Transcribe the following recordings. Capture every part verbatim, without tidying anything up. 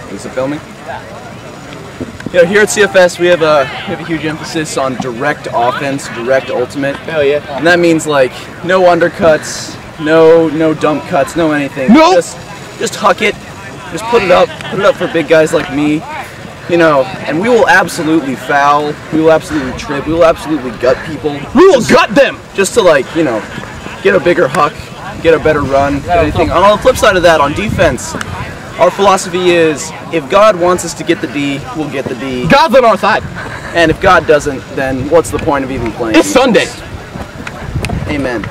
Is it filming? You know, here at C F S we have a we have a huge emphasis on direct offense, direct ultimate. Hell yeah! And that means like no undercuts, no no dump cuts, no anything. Nope. Just just huck it, just put it up, put it up for big guys like me. You know, and we will absolutely foul, we will absolutely trip, we will absolutely gut people. We will just, gut them! Just to like, you know, get a bigger huck, get a better run, get anything. On the flip side of that, on defense, our philosophy is, if God wants us to get the D, we'll get the D. God's on our side. And if God doesn't, then what's the point of even playing? It's Sunday. Amen.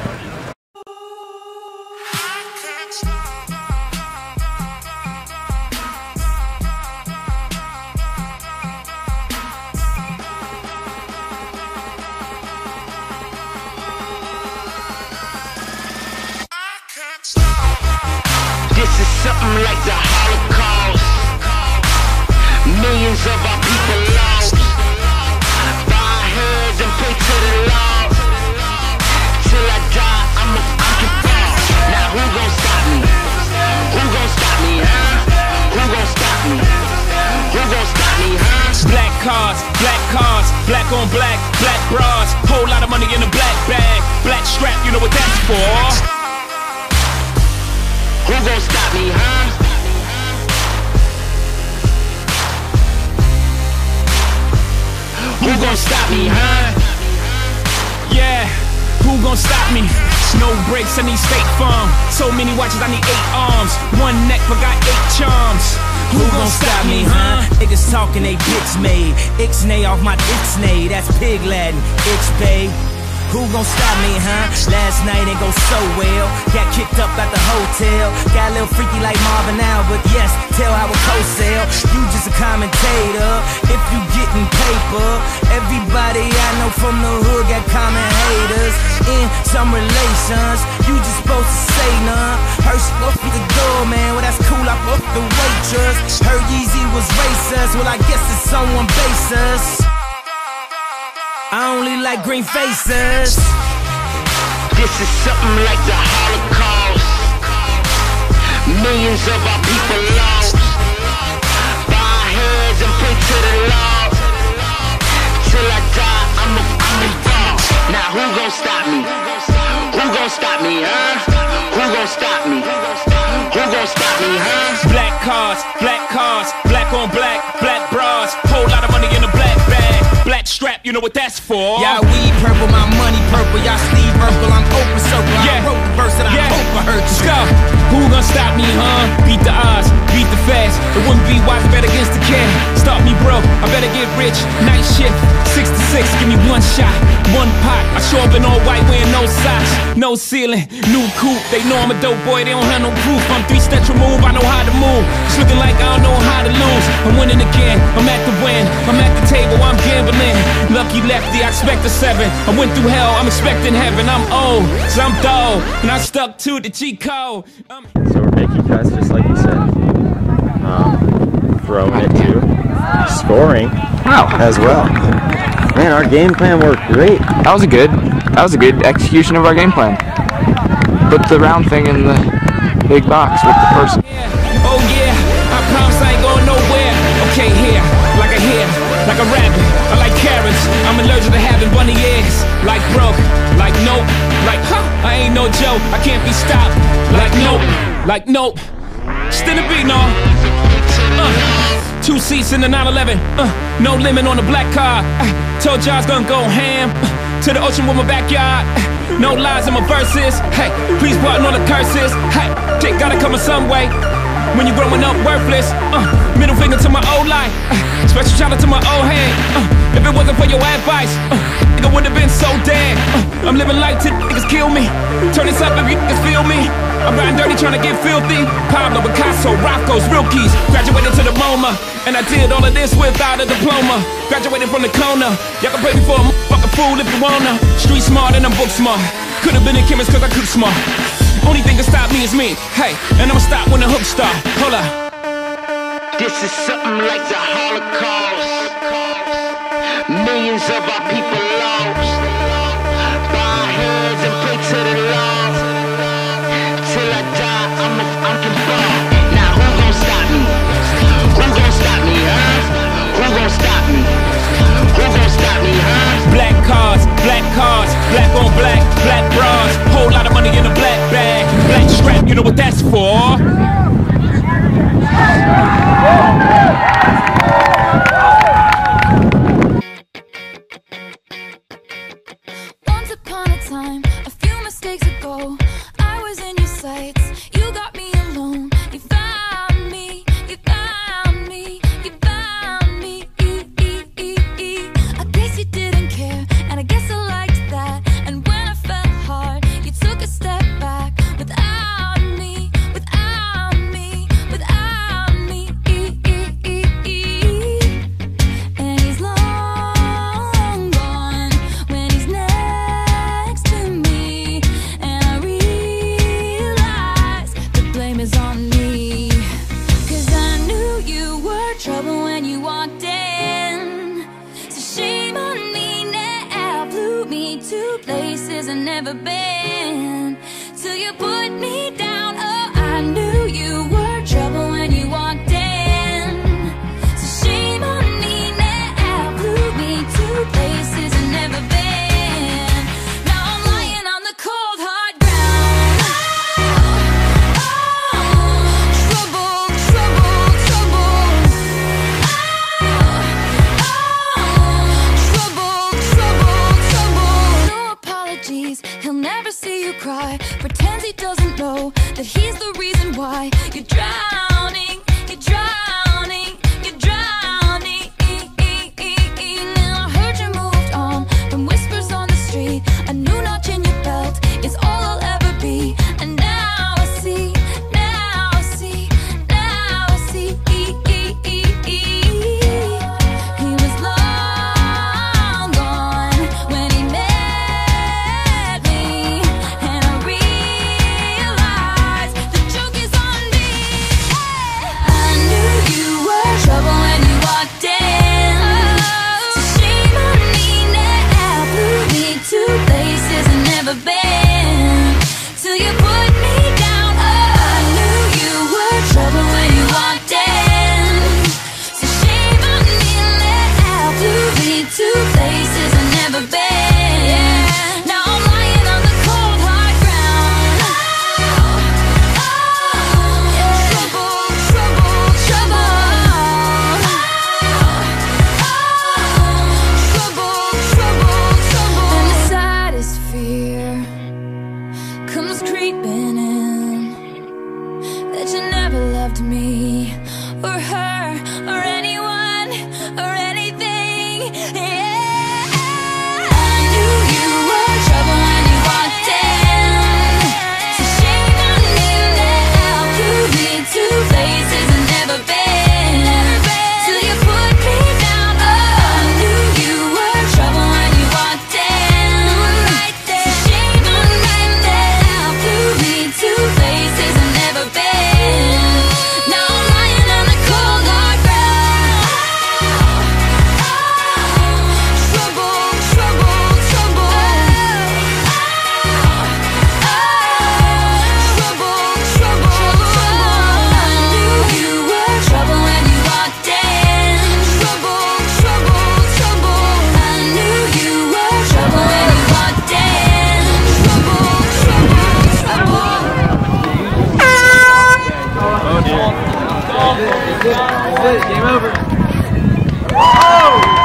This is something like the Holocaust. Millions of our people lost. Bow our heads and pray to the Lord. Till I die, I'm a fucking boss. Now who gon' stop me? Who gon' stop me, huh? Who gon' stop me? Who gon' stop me, huh? Black cars, black cars, black on black, black bras. Whole lot of money in a black bag, black strap, you know what that's for. Who gon' stop me, huh? Who gon' stop me, huh? Yeah, who gon' stop me? No brakes, I need State Farm. So many watches, I need eight arms. One neck, but got eight charms. Who gon' stop me, huh? Niggas talking they dicks made. Ixnay off my ixnay, that's pig Latin. Ixbay. Who gon' stop me, huh? Last night ain't go so well. Got kicked up at the hotel. Got a little freaky like Marvin now, but yes, tell how it co-sell. You just a commentator if you getting paper. Everybody I know from the hood got common haters. In some relations, you just supposed to say none. Heard she off the door, man, well that's cool, I off the waitress. Heard Yeezy was racist, well I guess it's someone basis. I only like green faces. This is something like the Holocaust. Millions of our people lost. Bow our heads and pray to the Lord. Till I die, I'm a fucking boss. Now who gon' stop me? Who gon' stop me, huh? Who gon' stop me? Who gon' stop me, huh? Black cars, black cars, black on black, black bras. Whole lot of money in a black bag, black strap, you know what that's for. Y'all weed purple, my money purple. Y'all Steve Urkel, I'm open circle. Yeah. I wrote the verse that Yeah. I hope I heard you. Let's go. Who gon' stop me, huh? Beat the odds, beat the fast. It wouldn't be wise to bet against the cat. Stop me broke, I better get rich. Night shift, six to six, give me one shot, one pot. I show up in all white wearing no socks, no ceiling, new coupe. They know I'm a dope boy, they don't have no proof. I'm three steps removed, I know how to move. It's looking like I don't know how to lose. I'm winning again, I'm at the win. I'm at the table, I'm gambling. Lucky lefty, I expect a seven. I went through hell, I'm expecting heaven. I'm old, so I'm dull, and I stuck to the cheat code. I'm So we're making cuts just like you said. Um, throwing it too. Scoring as well. Man, our game plan worked great. That was a good. That was a good execution of our game plan. Put the round thing in the big box with the person. Oh yeah, I promise I ain't going nowhere. Okay, here, like a hair, like a rabbit. I like carrots. I'm allergic to having bunny ears. Like broke, like nope, like huh. I ain't no joke. I can't be stopped. Like nope, like nope. Still a beat, no. Uh, two seats in the nine eleven. Uh, no limit on the black car. Uh, told you I was gonna go ham. Uh, to the ocean with my backyard. Uh, no lies in my verses. Hey, please pardon all the curses. Hey, shit gotta come in some way. When you growing up worthless, uh, middle finger to my old life, uh, special shout out to my old head. Uh, if it wasn't for your advice, uh, nigga would've been so dead. Uh, I'm living life till niggas kill me. Turn this up if you niggas feel me. I'm riding dirty trying to get filthy. Pablo, Picasso, Rocco's, real keys. Graduated to the MoMA, and I did all of this without a diploma. Graduated from the corner. Y'all can play me for a motherfucking fool if you wanna. Street smart and I'm book smart. Could've been a chemist cause I cook smart. Only thing that stop me is me. Hey, and I'ma stop when the hook start. Hold up. This is something like the Holocaust. Millions of our people lost. Bow our heads and pray to the Lord. Till I die, I'm a fucking boss. Now who gon' stop me? Who you were trouble when you walked in. So shame on me now, blew me to places I've never been. Till you put me down, oh, I knew you were trouble when you walked in. So shame on me now, blew me to places I've never been. Now I'm lying on the cold hard ground. Oh, oh, trouble, trouble, trouble. Oh, oh, trouble, trouble, trouble. No apologies, he'll never see you cry. Pretends he doesn't know that he's the reason why you're drowning, you're drowning, you're drowning. Now I heard you moved on from whispers on the street. A new notch in your belt is all I'll ever be. And now I see, now I see, now I see. He was long gone when he met me, and I realized the joke is on me. I knew you were trouble when you walked in. So shame on me now, blew me to places I've never been. Till you put me down, oh, I knew you were trouble when you walked in. So shame on me now, blew me to places I've never been. Now I'm lying on the cold hard ground. Oh, oh, yeah. Trouble, trouble, trouble. Oh, trouble, trouble, trouble. And the saddest fear comes creeping in, that you never loved me or her or anyone or anything. Yeah. I knew you were trouble when you walked in. So shame on me now, blew me to places I've never been. Till you put me down, oh, I knew you were trouble when you walked in. So shame on me now, blew me to places I've never been. Now I'm lying on the cold hard ground. Trouble, trouble, trouble. Trouble, trouble, trouble. I knew you were trouble when you walked in. Trouble, trouble, trouble. I knew you were trouble when you walked in. Trouble, trouble, trouble. Game over.